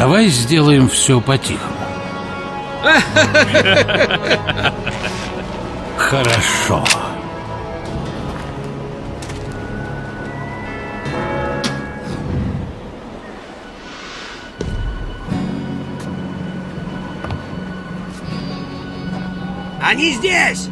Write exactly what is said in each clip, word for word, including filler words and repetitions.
Давай сделаем все по-тихому. Хорошо. Они здесь!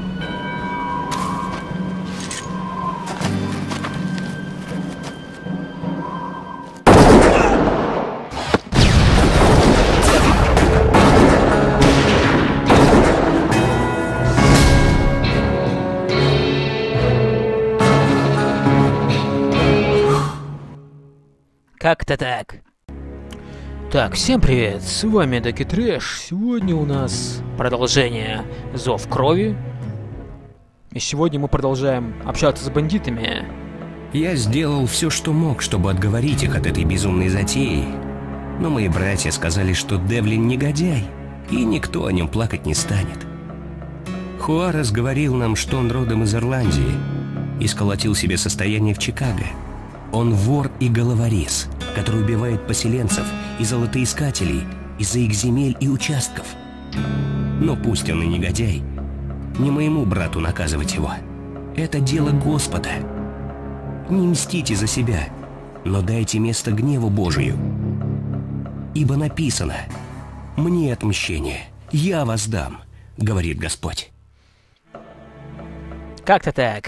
Как-то так. Так, всем привет, с вами Даки Трэш. Сегодня у нас продолжение Зов Крови. И сегодня мы продолжаем общаться с бандитами. Я сделал все, что мог, чтобы отговорить их от этой безумной затеи. Но мои братья сказали, что Девлин негодяй, и никто о нем плакать не станет. Хуарес говорил нам, что он родом из Ирландии и сколотил себе состояние в Чикаго. Он вор и головорез, который убивает поселенцев и золотоискателей из-за их земель и участков. Но пусть он и негодяй, не моему брату наказывать его. Это дело Господа. Не мстите за себя, но дайте место гневу Божию. Ибо написано: «Мне отмщение, я воздам», говорит Господь. Как-то так.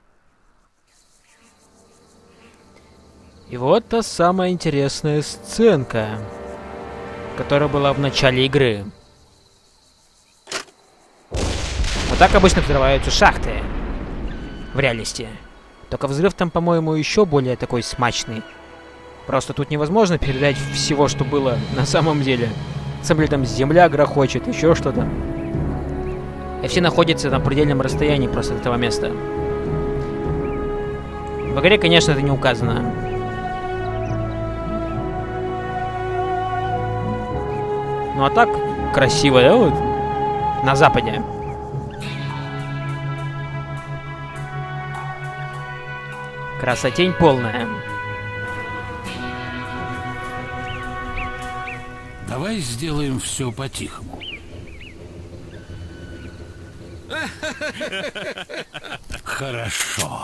И вот та самая интересная сценка, которая была в начале игры. Вот так обычно взрываются шахты в реальности. Только взрыв там, по-моему, еще более такой смачный. Просто тут невозможно передать всего, что было на самом деле. На самом деле там земля грохочет, еще что-то. И все находятся на предельном расстоянии просто от этого места. В игре, конечно, это не указано. Ну а так красиво, да, вот? На западе. Красотень полная. Давай сделаем все по-тихому. Хорошо.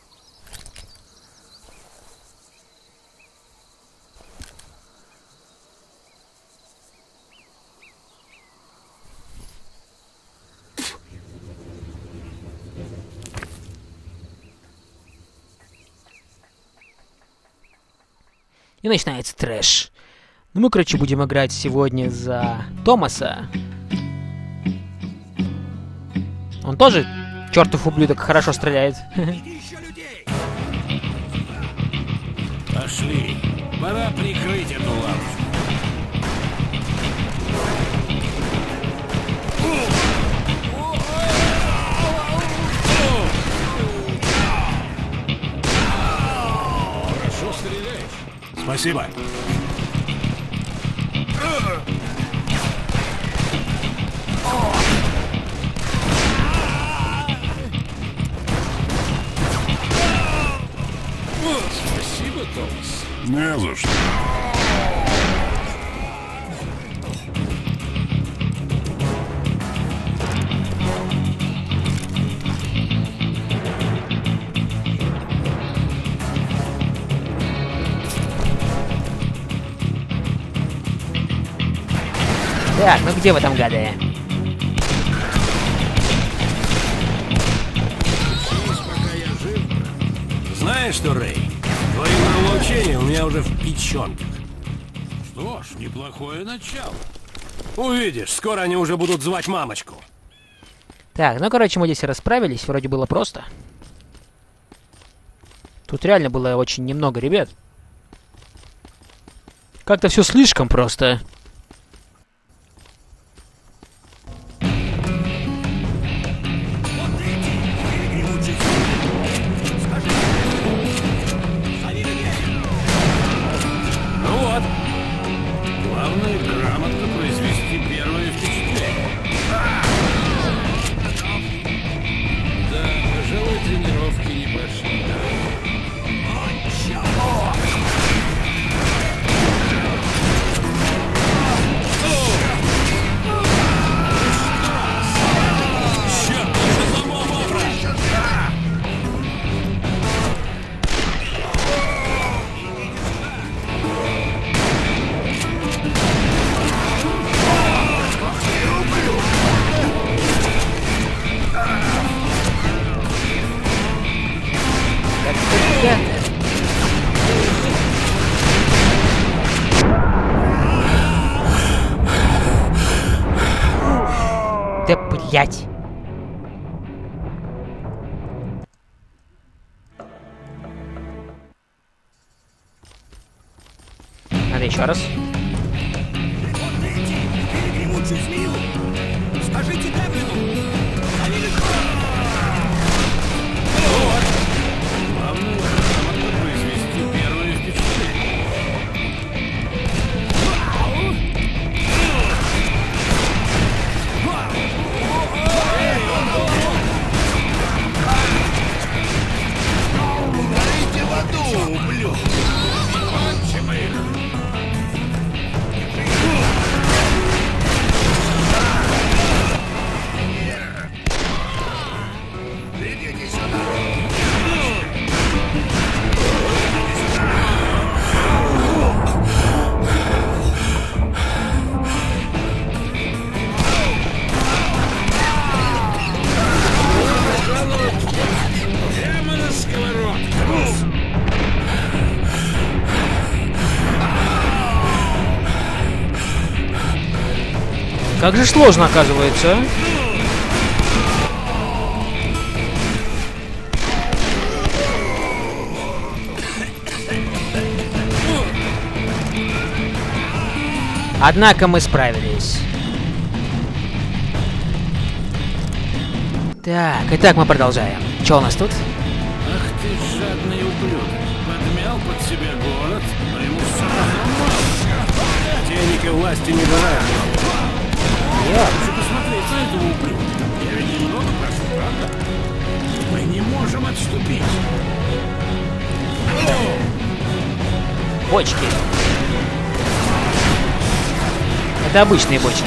И начинается трэш. Ну мы, короче, будем играть сегодня за Томаса. Он тоже, чертов ублюдок, хорошо стреляет. Пошли. Пора прикрыть эту лавочку. Хорошо стреляешь. Спасибо. Спасибо, Томас. Не за что. Так, ну где вы там, гады? Знаешь что, Рэй? Твои нравоучения у меня уже в печенках. Что ж, неплохое начало. Увидишь, скоро они уже будут звать мамочку. Так, ну короче, мы здесь расправились, вроде было просто. Тут реально было очень немного ребят. Как-то все слишком просто. Главное грамотно произвести первое впечатление. Да, пожалуй, тренировки не прошли. Стоять! Надо еще раз. Скажите Девлину! Главное, грамотно произвести первое впечатление. Дайте воду, ублюдки! Кончим их! Идите сюда! Прямо на сковородку. Как же сложно, оказывается. а? Однако мы справились. Так, итак мы продолжаем. Что у нас тут? Ах ты жадный ублюдок. Подмял под себя город, но ему все равно мало. Денег и власти не бывает. Хочу посмотреть на этого ублюдка. Я ведь немного прошу, правда? Мы не можем отступить. Бочки. Это обычные бочки.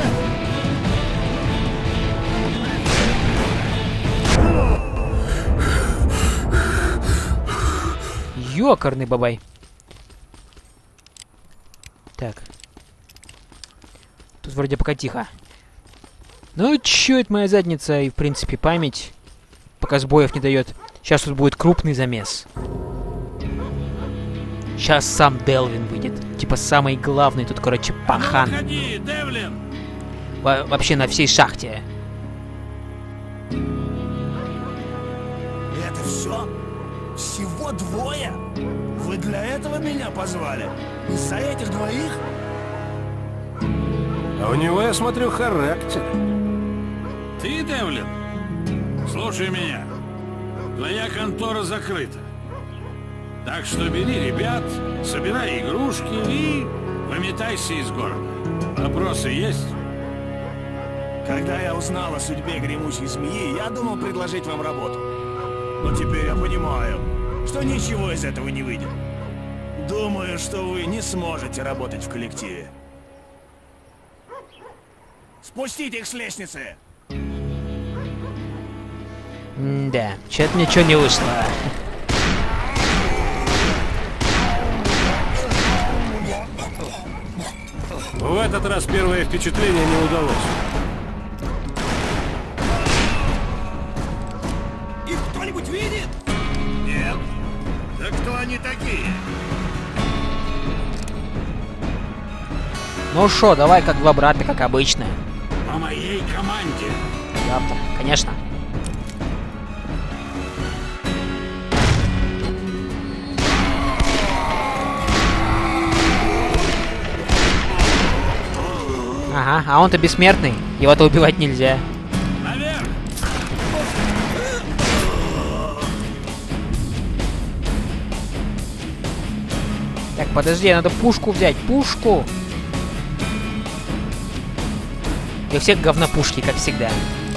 Ёкарный бабай. Так. Тут вроде пока тихо. Ну, чё это моя задница и, в принципе, память. Пока сбоев не дает. Сейчас тут будет крупный замес. Сейчас сам Делвин выйдет. Типа самый главный тут, короче, пахан. Ходи, Девлин! Во вообще на всей шахте. Это все? Всего двое? Вы для этого меня позвали? Из-за этих двоих? А у него, я смотрю, характер. Ты, Девлин? Слушай меня. Твоя контора закрыта. Так что бери ребят, собирай игрушки и выметайся из города. Вопросы есть? Когда я узнал о судьбе гремучей змеи, я думал предложить вам работу. Но теперь я понимаю, что ничего из этого не выйдет. Думаю, что вы не сможете работать в коллективе. Спустите их с лестницы! Да, чё-то ничего не вышло. В этот раз первое впечатление не удалось. Их кто-нибудь видит? Нет. Да кто они такие? Ну шо, давай как два брата, как обычно. По моей команде. Ёпта, конечно. Ага, а он-то бессмертный. Его-то убивать нельзя. Наверх! Так, подожди, надо пушку взять. Пушку! И у всех говнопушки, как всегда.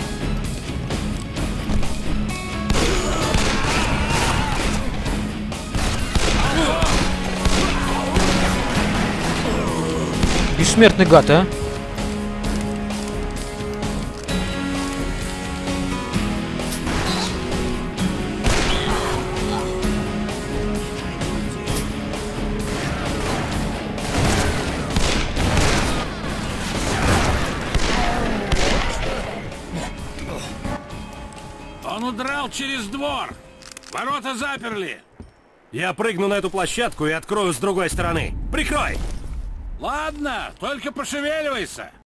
Бессмертный гад, а? Он удрал через двор. Ворота заперли. Я прыгну на эту площадку и открою с другой стороны. Прикрой! Ладно, только пошевеливайся.